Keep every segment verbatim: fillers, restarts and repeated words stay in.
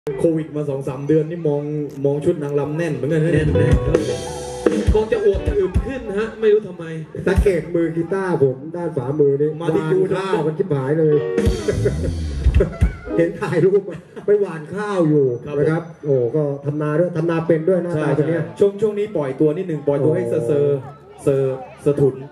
โควิดมาสองสามเดือนนี่มองมองชุดนางรำแน่นเหมือนกันนะแน่นแน่นครับคงจะอวบจะอึมขึ้นฮะไม่รู้ทำไมสังเกตมือกีตาร์ผมด้านฝามือนี่มาที่ดูข้าวมันชิบหายเลยเห็นถ่ายรูปไปหวานข้าวอยู่นะครับโอ้ก็ทำนาด้วยทำนาเป็นด้วยหน้าตาตัวนี้ช่วงช่วงนี้ปล่อยตัวนิดหนึ่งปล่อยตัวให้เซอร์เซอร์เซอร์สะทุน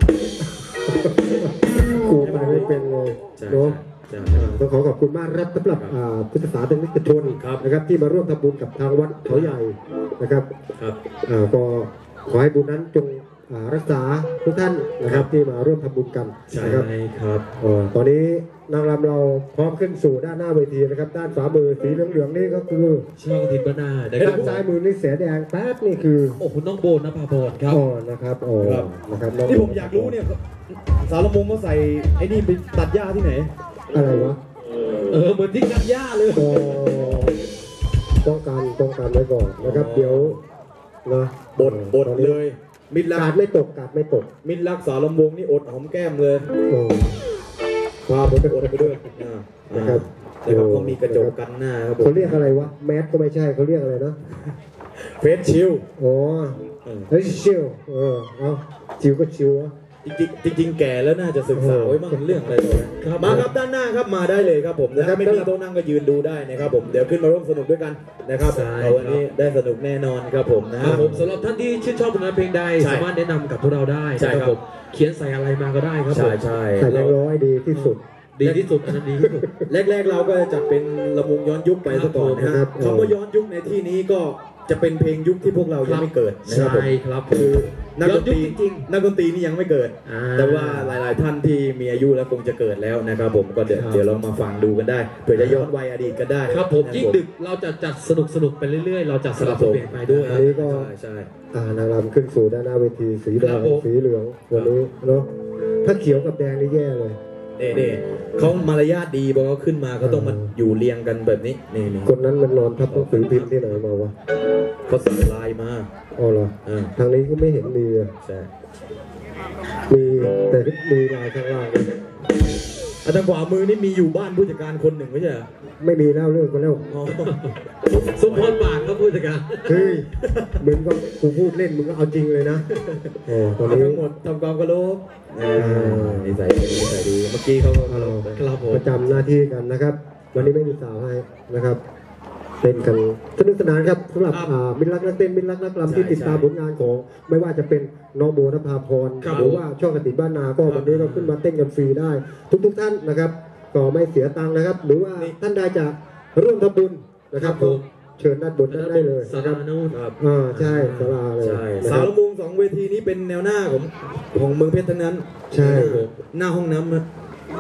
กูไปไม่เป็นเลยเนาะต้องขอขอบคุณมากครับสำหรับพุทธศาสนิกชนนะครับที่มาร่วมทำบุญกับทางวัดเขาใหญ่นะครับก็ขอให้บุญนั้นจงรักษาทุกท่านนะครับที่มาร่วมทำบุญกันนะครับตอนนี้นางรำเราพร้อมขึ้นสู่ด้านหน้าเวทีนะครับด้านขวามือสีเหลืองๆนี่ก็คือช่องทิศบ้านนาด้านซ้ายมือนี่เสียแดงแป๊บนี่คือโอ้คุณน้องโบนภาพรครับอ๋อนะครับอ๋อนะครับที่ผมอยากรู้เนี่ยสารมงเขาใส่ไอ้นี่ไปตัดหญ้าที่ไหนอะไรวะเออเหมือนที่ตัดหญ้าเลยต้องการต้องการไว้ก่อนนะครับเดี๋ยวนะบดบดเลยมิดลักกาดไม่ตกกาดไม่ตกมิดลักสารมงนี่อดหอมแก้มเลยพาผมไปอดไปด้วยนะครับนะครับเขามีกระจกกันหน้าครับเขาเรียกอะไรวะแมสก็ไม่ใช่เขาเรียกอะไรนะเฟสชิลอ๋อเฮ้ยชิลเออเอาชิลก็ชิลจริงจริงแก่แล้วน่าจะศึกษาไว้บ้างเรื่องอะไรเลยมาครับด้านหน้าครับมาได้เลยครับผมนะครับไม่มีโต๊ะนั่งก็ยืนดูได้นะครับผมเดี๋ยวขึ้นมาร่วมสนุกด้วยกันนะครับวันนี้ได้สนุกแน่นอนครับผมนะครับผมสำหรับท่านที่ชื่นชอบผลงานเพลงใดสามารถแนะนำกับพวกเราได้ใช่ครับเขียนใส่อะไรมาก็ได้ครับใช่ใช่ใส่แรงร้อยดีที่สุดดีที่สุดอันนั้นดีที่สุดแรกๆเราก็จะเป็นระมุงย้อนยุคไปซะก่อนนะครับคำว่าย้อนยุคในที่นี้ก็จะเป็นเพลงยุคที่พวกเรายังไม่เกิดนะครับใช่ครับคือนักดนตรีจริงนักดนตรีนี่ยังไม่เกิดแต่ว่าหลายๆท่านที่มีอายุแล้วคงจะเกิดแล้วนะครับผมก็เดี๋ยวเดี๋ยวเรามาฟังดูกันได้เผื่อจะย้อนวัยอดีตกันได้ครับผมยิ่งดึกเราจะจัดสนุกสนุกไปเรื่อยๆเราจะสลับเปลี่ยนไปด้วยอันนี้ก็ใช่นางรำขึ้นสู่ด้านหน้าเวทีสีแดงสีเหลืองวันนี้เนาะถ้าเขียวกับแดงนี่แย่เลยเน่ๆเขามารยาทดีพอเขาขึ้นมาเขาต้องมาอยู่เรียงกันแบบนี้นี่คนนั้นมันนอนทับหนังสือพิมพ์ที่ไหนมาวะเขาสั่งลายมาอ๋อเหรอทางนี้ก็ไม่เห็นมีใช่มีแต่มีลายข้างล่างอาจารย์ขวามือนี่มีอยู่บ้านผู้จัดการคนหนึ่งไม่ใช่เหรอไม่มีแล้วเลิกไปแล้วสมพรปากก็ผู้จัดการเฮ้ยมึงก็กูพูดเล่นมึงก็เอาจริงเลยนะโอ้ตอนนี้ทั้งหมดทำความเคารพนิสัยดีนิสัยดีเมื่อกี้เขาประจำหน้าที่กันนะครับวันนี้ไม่มีสาวให้นะครับเต้นกันสนุกสนานครับสำหรับมิตรรักนักเต้นมิตรรักนักรำที่ติดตามผลงานของไม่ว่าจะเป็นน้องโบนภาพรหรือว่าช่องกติบ้านนาก็วันนี้เราขึ้นมาเต้นกันฟรีได้ทุกๆท่านนะครับก็ไม่เสียตังค์นะครับหรือว่าท่านใดจะร่วมทำบุญนะครับผมเชิญด้านบนได้เลยนะครับอ่าใช่ศาลาเลยสารมุงสองเวทีนี้เป็นแนวหน้าของของเมืองเพชรทั้งนั้นใช่หน้าห้องน้ำนะ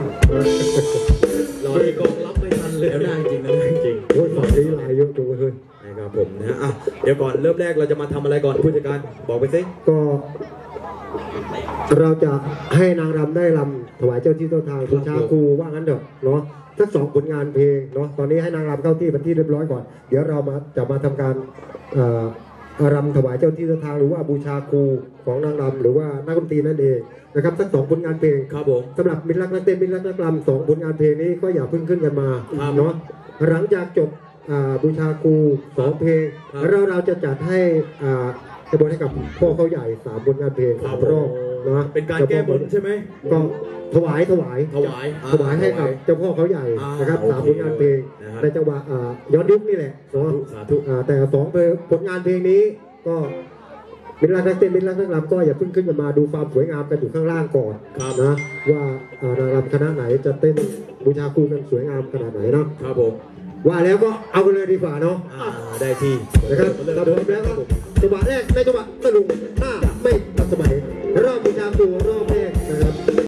รอที่กองรับไม่ทันเลยได้จริงนะจริงโอ้ยฝั่งนี้ลายเยอะจังเลยนะครับผมนะอ่ะเดี๋ยวก่อนเริ่มแรกเราจะมาทำอะไรก่อนผู้จัดการบอกไปสิก็เราจะให้นางรำได้รำถวายเจ้าที่เจ้าทางบูชาครูว่างั้นเถอะเนาะสักสองผลงานเพลงเนาะตอนนี้ให้นางรำเข้าที่เป็นที่เรียบร้อยก่อนเดี๋ยวเรามาจะมาทำการรำถวายเจ้าที่เจ้าทางหรือว่าบูชาครูของนางรำหรือว่านักดนตรีนั่นเองนะครับสักสองผลงานเพลงครับผมสำหรับมิตรรักนักเต้นมิตรรักนักรำสองผลงานเพลงนี้ก็อย่าเพิ่งขึ้นกันมาเนาะหลังจากจบบูชาครูสองเพลงเราเราจะจัดให้จะบนให้กับพ่อเขาใหญ่สามผลงานเพลงสามรอบนะเป็นการแก้บนใช่ไหมก็ถวายถวายถวายถวายให้กับเจ้าพ่อเขาใหญ่นะครับสามผลงานเพลงในจังหวะย้อนยุคนี่แหละเนาะแต่สองผลงานเพลงนี้ก็มิตรรักนักเต้นมิตรรักนักรำก็อย่าเพิ่งขึ้นมาดูความสวยงามกันอยู่ข้างล่างก่อนนะว่านางรำคณะไหนจะเต้นบูชาครูกันสวยงามขนาดไหนเนาะครับผมว่าแล้วก็เอากันเลยดีกว่าเนาะได้ที่นะครับถ้าพร้อมแล้วก็จังหวะแรกในจังหวะตะลุงหน้าไม่ทันสมัยรอบบูชาครูรอบแรกนะครับ